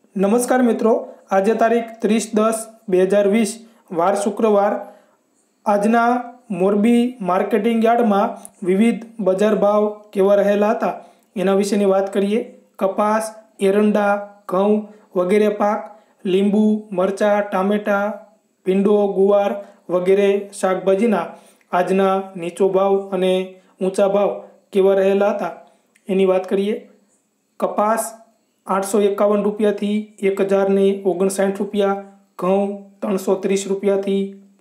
नमस्कार मित्रों, आज तारीख 30/10/2020 वार शुक्रवार। आजना मोरबी मार्केटिंग यार्ड में विविध बजार भाव केवा रहेला हता एना विशेनी बात करिए। कपास, एरंडा, घऊं वगैरह पाक, લીંબુ, मरचा, टामेटा, भींडो, गुवार वगैरह शाकभाजीना आजना नीचो भाव अने ऊंचा भाव केवा रहेला हता एनी बात करिए। कपास 851 रुपया थी 1059 रुपया, घऊं 330 रुपया थी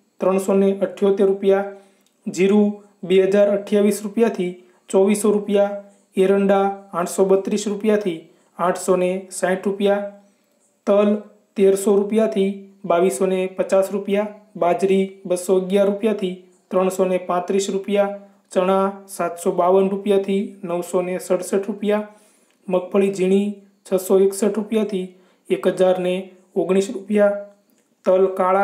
378 रुपया, जीरु 2028 रुपया थी 2400 रुपया, एरंडा 832 रुपया थी 860 रुपया, तल 1300 रुपया थी 2250 रुपया, बाजरी 211 रुपया थी 335 रुपया, चना 752 रुपया थी 967 रुपया, मगफળી झीणी 661 रुपया थी 1019 रुपया, तल काळा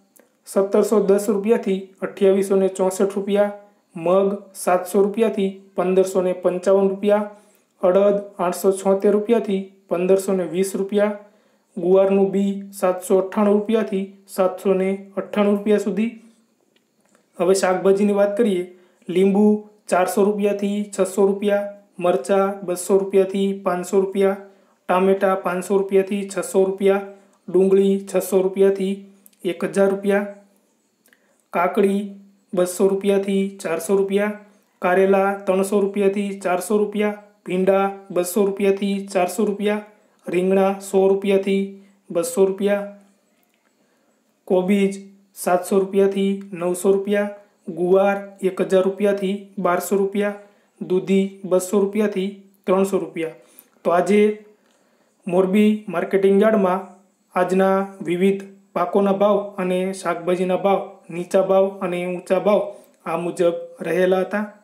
1710 रुपया थी 2864 रुपया, मग 700 रुपया थी 1555 रुपया, अड़द 876 रुपया थी 1520 रुपया, गुवारनु बी 798 रुपया थी 798 रुपया सुधी। हवे शाकभाजीनी बात करिए। લીંબુ 400 रुपया थी 600 रुपया, मरचा 200 रुपया थी 500 रुपया, टामेटा 500 रुपया थी 600 रुपया, डूंगળી 600 रुपया थी 1000 रुपया, काकड़ी 200 रुपया थी 400 रुपया, कारेला 300 रुपया थी 400 रुपया, भींडा 200 रुपया थी 400 रुपया, રીંગણા 100 रुपया थी 200 रुपया, कोबीज 700 रुपया थी 900 रुपया, गुवार 1000 रुपया थी 1200 रुपया, दूधी 200 रुपया थी 300 रुपया। तो आज मोरबी मार्केटिंग यार्ड में आजना विविध पाकोना भाव अने शाकभाजीना भाव नीचा भाव अने ऊंचा भाव आ मुजब रहेला हता।